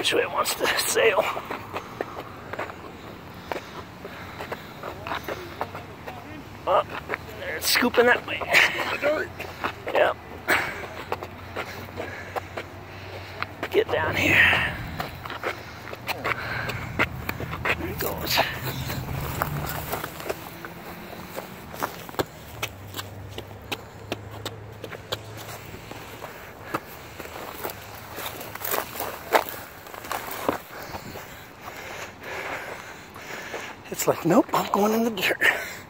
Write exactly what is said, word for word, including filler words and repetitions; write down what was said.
which way it wants to sail. Oh, they're scooping that way. Yep. Get down here. There it goes. It's like, nope, I'm going in the dirt.